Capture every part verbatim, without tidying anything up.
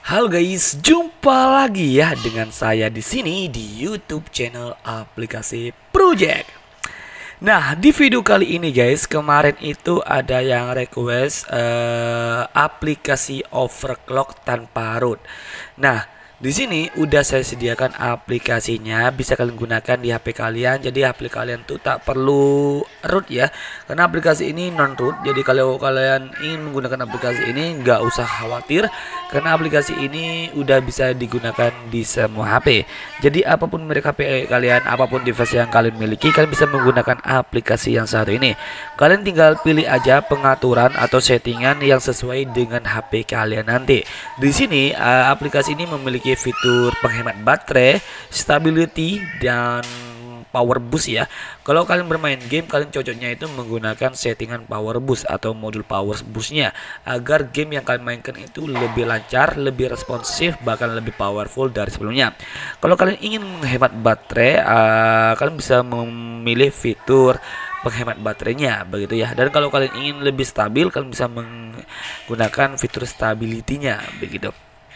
Halo guys, jumpa lagi ya dengan saya di sini di YouTube channel aplikasi Project. Nah, di video kali ini guys, kemarin itu ada yang request eh, aplikasi overclock tanpa root. Nah, di sini udah saya sediakan aplikasinya, bisa kalian gunakan di H P kalian. Jadi H P kalian tuh tak perlu root ya, karena aplikasi ini non root. Jadi kalau kalian ingin menggunakan aplikasi ini nggak usah khawatir, karena aplikasi ini udah bisa digunakan di semua H P. Jadi apapun merek H P kalian, apapun device yang kalian miliki, kalian bisa menggunakan aplikasi yang satu ini. Kalian tinggal pilih aja pengaturan atau settingan yang sesuai dengan H P kalian nanti. Di sini uh, aplikasi ini memiliki fitur penghemat baterai, stability, dan power boost ya. Kalau kalian bermain game, kalian cocoknya itu menggunakan settingan power boost atau modul power boostnya, agar game yang kalian mainkan itu lebih lancar, lebih responsif, bahkan lebih powerful dari sebelumnya. Kalau kalian ingin menghemat baterai, uh, kalian bisa memilih fitur penghemat baterainya begitu ya. Dan kalau kalian ingin lebih stabil, kalian bisa menggunakan fitur stability-nya begitu.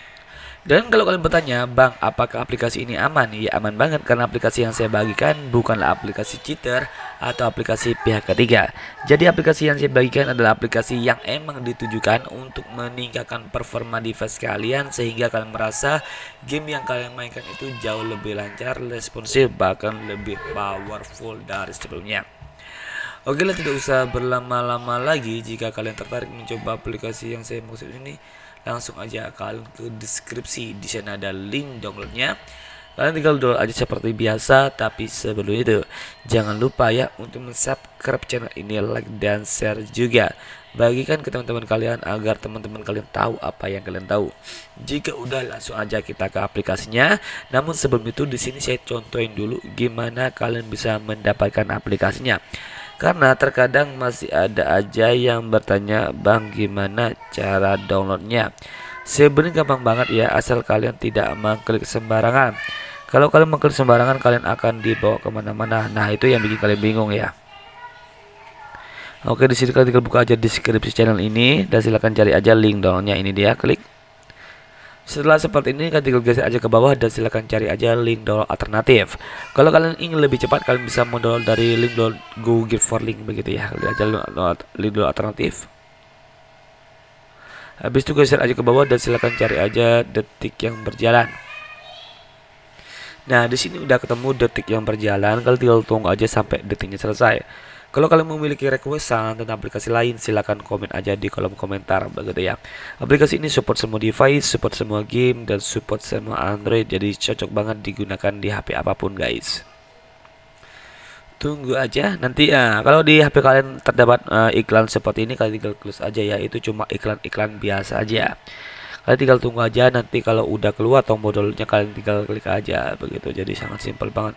Dan kalau kalian bertanya, Bang, apakah aplikasi ini aman? Ya, aman banget, karena aplikasi yang saya bagikan bukanlah aplikasi cheater atau aplikasi pihak ketiga. Jadi aplikasi yang saya bagikan adalah aplikasi yang emang ditujukan untuk meningkatkan performa device kalian, sehingga kalian merasa game yang kalian mainkan itu jauh lebih lancar, responsif, bahkan lebih powerful dari sebelumnya. Oke lah, tidak usah berlama-lama lagi. Jika kalian tertarik mencoba aplikasi yang saya maksud ini, langsung aja kalian ke deskripsi. Di sana ada link downloadnya. Kalian tinggal download aja seperti biasa. Tapi sebelum itu, jangan lupa ya untuk subscribe channel ini, like dan share juga. Bagikan ke teman-teman kalian agar teman-teman kalian tahu apa yang kalian tahu. Jika udah, langsung aja kita ke aplikasinya. Namun sebelum itu, di sini saya contohin dulu gimana kalian bisa mendapatkan aplikasinya. Karena terkadang masih ada aja yang bertanya, Bang, gimana cara downloadnya? Sebenarnya gampang banget ya, asal kalian tidak mengklik sembarangan. Kalau kalian mengklik sembarangan, kalian akan dibawa kemana-mana. Nah, itu yang bikin kalian bingung ya. Oke, di sini kalian tinggal buka aja deskripsi channel ini dan silahkan cari aja link downloadnya. Ini dia, klik. Setelah seperti ini, kalian tinggal geser aja ke bawah dan silahkan cari aja link download alternatif. Kalau kalian ingin lebih cepat, kalian bisa mendownload dari link download Google for link begitu ya. Klik aja link download alternatif. Habis itu geser aja ke bawah dan silahkan cari aja detik yang berjalan. Nah, di sini udah ketemu detik yang berjalan. Kalian tinggal tunggu aja sampai detiknya selesai. Kalau kalian memiliki requestan tentang aplikasi lain, silahkan komen aja di kolom komentar begitu ya. Aplikasi ini support semua device, support semua game, dan support semua Android. Jadi cocok banget digunakan di H P apapun guys. Tunggu aja nanti ya. Kalau di H P kalian terdapat uh, iklan seperti ini, kalian tinggal close aja ya. Itu cuma iklan-iklan biasa aja. Kalian tinggal tunggu aja, nanti kalau udah keluar tombolnya kalian tinggal klik aja begitu. Jadi sangat simpel banget.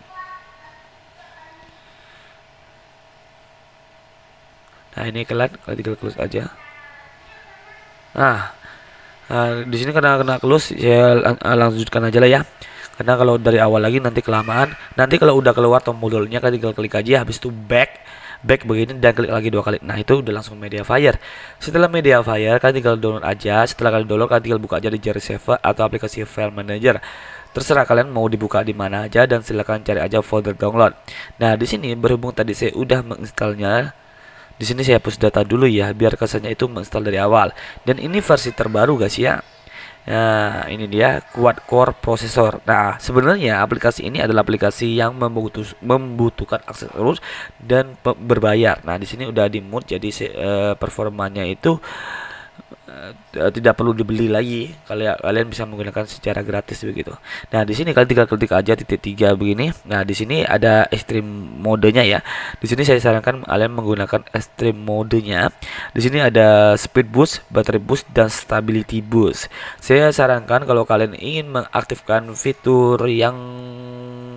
Nah, ini kalian kalian tinggal close aja. Nah, nah di sini karena kena close, saya lanjutkan aja lah ya. Karena kalau dari awal lagi nanti kelamaan. Nanti kalau udah keluar tombolnya, kalian tinggal klik aja. Habis itu back, back begini dan klik lagi dua kali. Nah, itu udah langsung Mediafire. Setelah Mediafire, kalian tinggal download aja. Setelah kalian download, kalian tinggal buka aja di Jar Saver atau aplikasi File Manager. Terserah kalian mau dibuka di mana aja dan silakan cari aja folder download. Nah, di sini berhubung tadi saya udah menginstalnya, di sini saya hapus data dulu ya, biar kesannya itu menginstal dari awal. Dan ini versi terbaru guys ya. Nah, ini dia quad core processor. Nah, sebenarnya aplikasi ini adalah aplikasi yang membutuh, membutuhkan akses terus dan berbayar. Nah, di sini udah di mode, jadi uh, performanya itu Uh, tidak perlu dibeli lagi. Kalian kalian bisa menggunakan secara gratis begitu. Nah, di sini kalian tinggal klik aja titik tiga begini. Nah, di sini ada extreme modenya ya. Di sini saya sarankan kalian menggunakan extreme modenya. Di sini ada speed boost, battery boost, dan stability boost. Saya sarankan kalau kalian ingin mengaktifkan fitur yang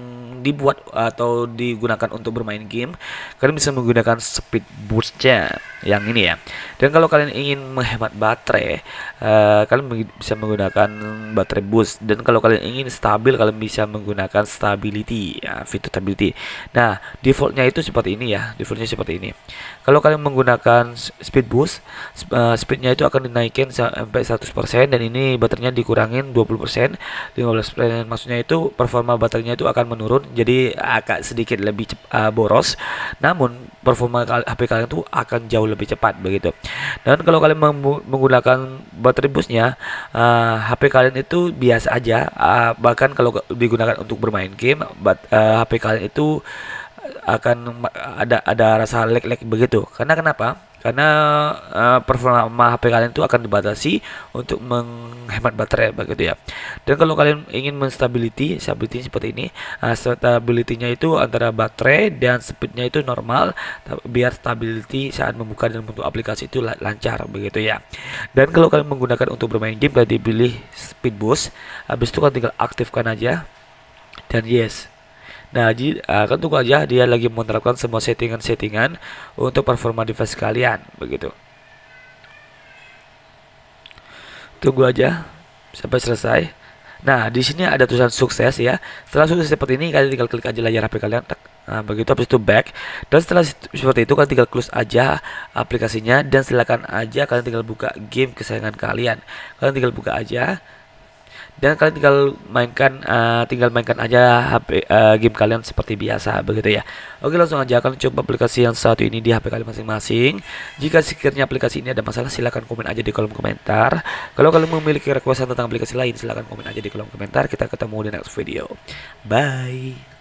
dibuat atau digunakan untuk bermain game, kalian bisa menggunakan speed boostnya. yang ini ya. Dan kalau kalian ingin menghemat baterai, uh, kalian bisa menggunakan baterai boost. Dan kalau kalian ingin stabil, kalian bisa menggunakan stability, ya, fitur stability. Nah, defaultnya itu seperti ini ya, defaultnya seperti ini. Kalau kalian menggunakan speed boost, uh, speednya itu akan dinaikkan sampai seratus persen, dan ini baterainya dikurangin dua puluh persen, lima belas persen. Maksudnya itu performa baterainya itu akan menurun, jadi agak sedikit lebih uh, boros. Namun performa H P kalian itu akan jauh lebih cepat begitu. Dan kalau kalian menggunakan baterai boostnya, uh, H P kalian itu biasa aja, uh, bahkan kalau digunakan untuk bermain game, but, uh, H P kalian itu akan ada ada rasa lag-lag begitu. Karena kenapa? Karena uh, performa H P kalian itu akan dibatasi untuk menghemat baterai begitu ya. Dan kalau kalian ingin menstability, stability seperti ini, uh, stability-nya itu antara baterai dan speednya itu normal, biar stability saat membuka dan membentuk aplikasi itu lancar begitu ya. Dan kalau kalian menggunakan untuk bermain game, kalian dipilih speed boost, habis itu kalian tinggal aktifkan aja dan yes. Nah, jadi uh, kan tunggu aja, dia lagi menerapkan semua settingan-settingan untuk performa device kalian begitu. Tunggu aja sampai selesai. Nah, di sini ada tulisan sukses ya. Setelah sukses seperti ini, kalian tinggal klik aja layar H P kalian. Nah, begitu, habis itu back. Dan setelah seperti itu, kalian tinggal close aja aplikasinya, dan silakan aja kalian tinggal buka game kesayangan kalian. Kalian tinggal buka aja. Dan kalian tinggal mainkan uh, tinggal mainkan aja H P uh, game kalian seperti biasa begitu ya. Oke, langsung aja kalian coba aplikasi yang satu ini di H P kalian masing-masing. Jika sekiranya aplikasi ini ada masalah, silahkan komen aja di kolom komentar. Kalau kalian memiliki requestan tentang aplikasi lain, silahkan komen aja di kolom komentar. Kita ketemu di next video. Bye.